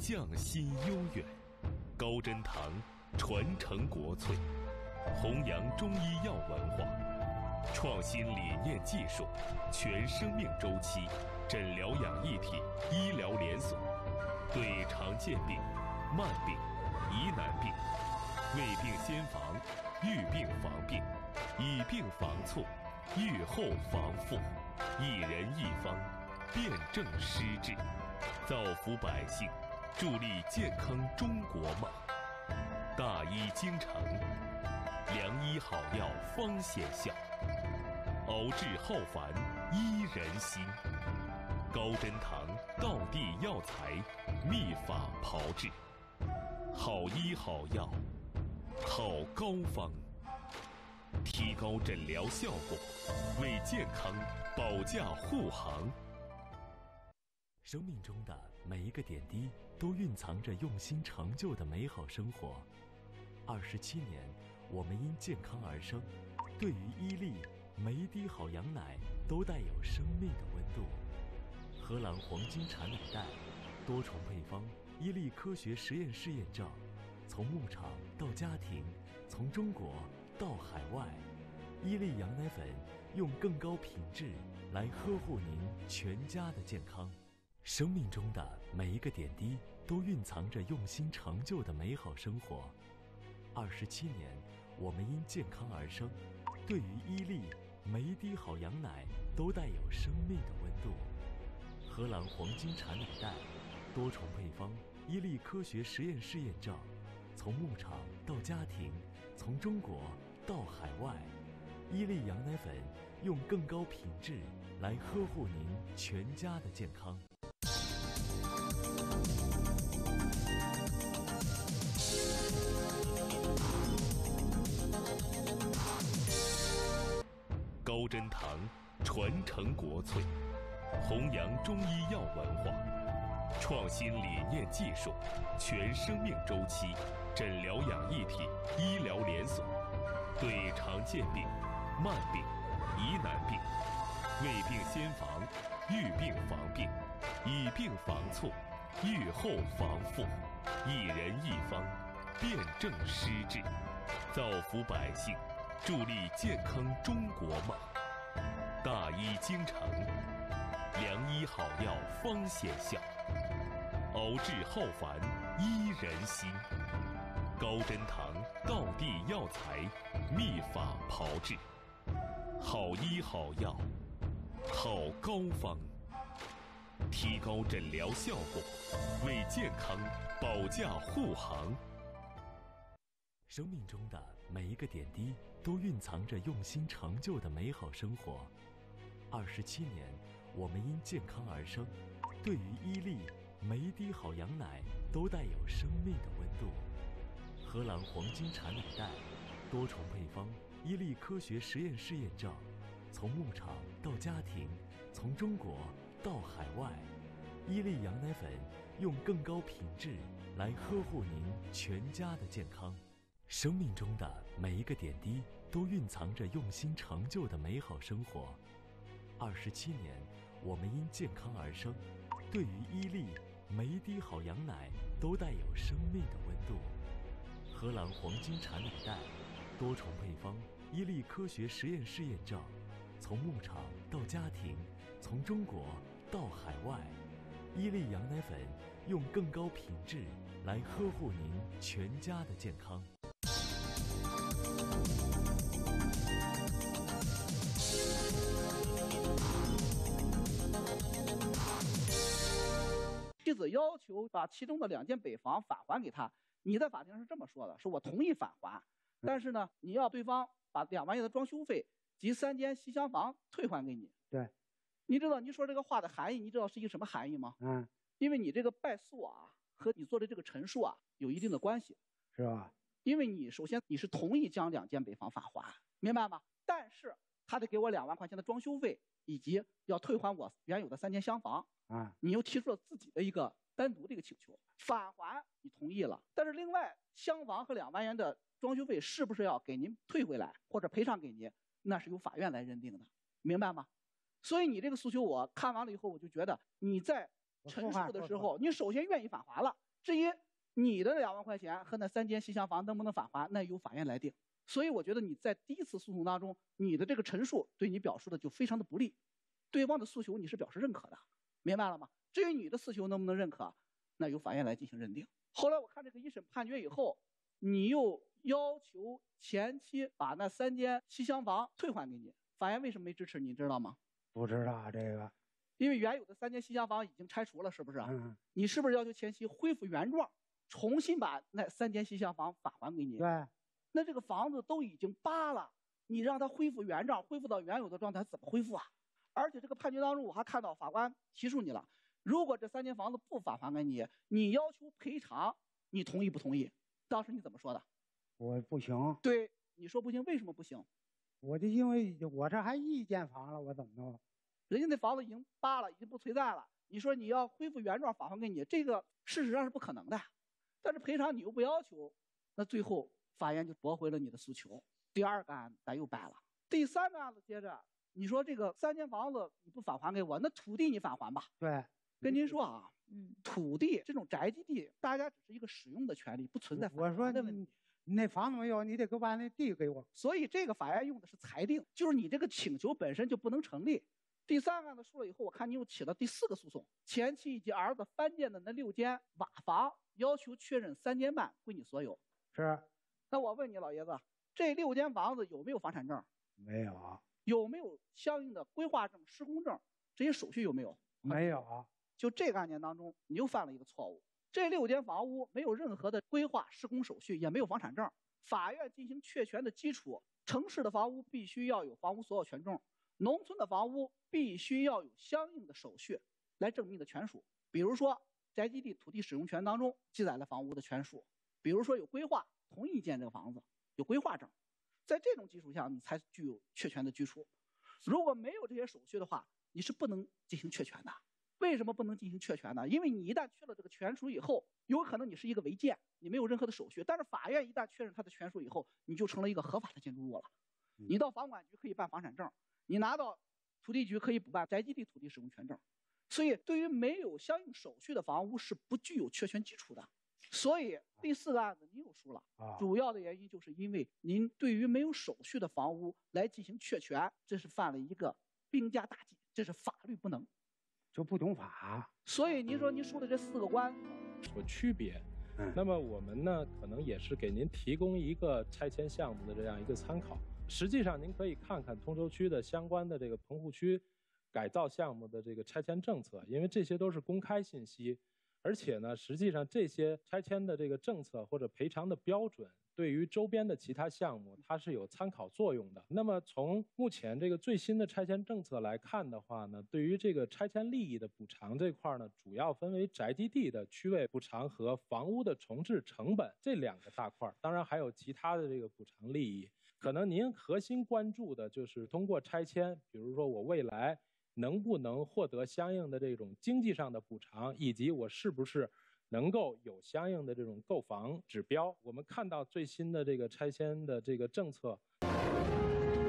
匠心悠远，高真堂传承国粹，弘扬中医药文化，创新理念技术，全生命周期诊疗养一体医疗连锁，对常见病、慢病、疑难病，未病先防，预病防病，以病防错，预后防复，一人一方，辨证施治，造福百姓，助力健康中国梦。大医精诚，良医好药方显效，熬制浩繁医人心。高真堂道地药材，秘法炮制，好医好药，好膏方，提高诊疗效果，为健康保驾护航。 生命中的每一个点滴都蕴藏着用心成就的美好生活。27年，我们因健康而生，对于伊利每一滴好羊奶都带有生命的温度。荷兰黄金产奶带，多重配方，伊利科学实验室验证，从牧场到家庭，从中国到海外，伊利羊奶粉用更高品质来呵护您全家的健康。生命中的每一个点滴都蕴藏着用心成就的美好生活。27年，我们因健康而生，对于伊利每一滴好羊奶都带有生命的温度。荷兰黄金产奶带，多重配方，伊利科学实验室验证，从牧场到家庭，从中国到海外，伊利羊奶粉用更高品质来呵护您全家的健康。 高真堂传承国粹，弘扬中医药文化，创新理念技术，全生命周期诊疗养一体医疗连锁，对常见病、慢病、疑难病，未病先防，预病防病，以病防错，预后防复，一人一方，辨证施治，造福百姓，助力健康中国梦。大医精诚，良医好药方显效，熬制浩繁医人心。高真堂道地药材，秘法炮制，好医好药，好膏方，提高诊疗效果，为健康保驾护航。 生命中的每一个点滴都蕴藏着用心成就的美好生活。27年，我们因健康而生，对于伊利每一滴好羊奶都带有生命的温度。荷兰黄金产奶带，多重配方，伊利科学实验室验证，从牧场到家庭，从中国到海外，伊利羊奶粉用更高品质来呵护您全家的健康。生命中的每一个点滴都蕴藏着用心成就的美好生活。27年，我们因健康而生，对于伊利每一滴好羊奶都带有生命的温度。荷兰黄金产奶带，多重配方，伊利科学实验室验证，从牧场到家庭，从中国到海外，伊利羊奶粉用更高品质来呵护您全家的健康。 妻子要求把其中的2间北房返还给他，你在法庭上是这么说的，说我同意返还，但是呢，你要对方把2万元的装修费及3间西厢房退还给你。 对， 你知道你说这个话的含义，你知道是一个什么含义吗？因为你这个败诉啊和你做的这个陈述啊有一定的关系， 是吧？ 因为你首先你是同意将2间北房返还，明白吗？但是他得给我2万块钱的装修费，以及要退还我原有的3间厢房。你又提出了自己的一个单独的一个请求，返还你同意了，但是另外厢房和2万元的装修费是不是要给您退回来或者赔偿给您，那是由法院来认定的，明白吗？所以你这个诉求我看完了以后，我就觉得你在陈述的时候，你首先愿意返还了， 至于你的2万块钱和那3间西厢房能不能返还，那由法院来定。所以我觉得你在第一次诉讼当中，你的这个陈述对你表述的就非常的不利，对方的诉求你是表示认可的，明白了吗？至于你的诉求能不能认可，那由法院来进行认定。后来我看这个一审判决以后，你又要求前妻把那3间西厢房退还给你，法院为什么没支持你知道吗？ 不知道这个， 因为原有的3间西厢房已经拆除了，是不是？你是不是要求前妻恢复原状，重新把那3间西厢房返还给你？ 对。 那这个房子都已经扒了，你让它恢复原状，恢复到原有的状态，怎么恢复啊？而且这个判决当中，我还看到法官提诉你了，如果这3间房子不返还给你，你要求赔偿，你同意不同意？当时你怎么说的？ 我不行。 对，你说不行，为什么不行？ 我就因为我这还1间房了，我怎么弄？ 人家那房子已经扒了，已经不存在了。你说你要恢复原状返还给你，这个事实上是不可能的。但是赔偿你又不要求，那最后法院就驳回了你的诉求。第2个案子咱又败了。第3个案子接着，你说这个3间房子你不返还给我，那土地你返还吧？ 对， 跟您说啊，土地这种宅基地，大家只是一个使用的权利，不存在返还的问题。 你那房子没有，你得给我把那地给我。 所以这个法院用的是裁定，就是你这个请求本身就不能成立。第3个案子输了以后，我看你又起了第4个诉讼，前妻以及儿子翻建的那6间瓦房，要求确认3间半归你所有。 是。 那我问你老爷子，这6间房子有没有房产证？ 没有。 有没有相应的规划证、施工证？这些手续有没有？ 没有。 就这个案件当中，你又犯了一个错误。这6间房屋没有任何的规划、施工手续，也没有房产证。法院进行确权的基础，城市的房屋必须要有房屋所有权证，农村的房屋必须要有相应的手续来证明的权属。比如说，宅基地土地使用权当中记载了房屋的权属，比如说有规划，同意建这个房子，有规划证，在这种基础下，你才具有确权的基础。如果没有这些手续的话，你是不能进行确权的。为什么不能进行确权呢？因为你一旦确了这个权属以后，有可能你是一个违建，你没有任何的手续。但是法院一旦确认它的权属以后，你就成了一个合法的建筑物了。你到房管局可以办房产证，你拿到土地局可以补办宅基地土地使用权证。所以，对于没有相应手续的房屋是不具有确权基础的。所以第4个案子您又输了，主要的原因就是因为您对于没有手续的房屋来进行确权，这是犯了一个兵家大忌，这是法律不能。 就不懂法， 所以您说您输的这4个官司有区别。那么我们呢，可能也是给您提供一个拆迁项目的这样一个参考。实际上，您可以看看通州区的相关的这个棚户区改造项目的这个拆迁政策，因为这些都是公开信息。而且呢，实际上这些拆迁的这个政策或者赔偿的标准，对于周边的其他项目，它是有参考作用的。那么从目前这个最新的拆迁政策来看的话呢，对于这个拆迁利益的补偿这块呢，主要分为宅基地的区位补偿和房屋的重置成本这2个大块，当然还有其他的这个补偿利益。可能您核心关注的就是通过拆迁，比如说我未来能不能获得相应的这种经济上的补偿，以及我是不是能够有相应的这种购房指标。我们看到最新的这个拆迁的这个政策。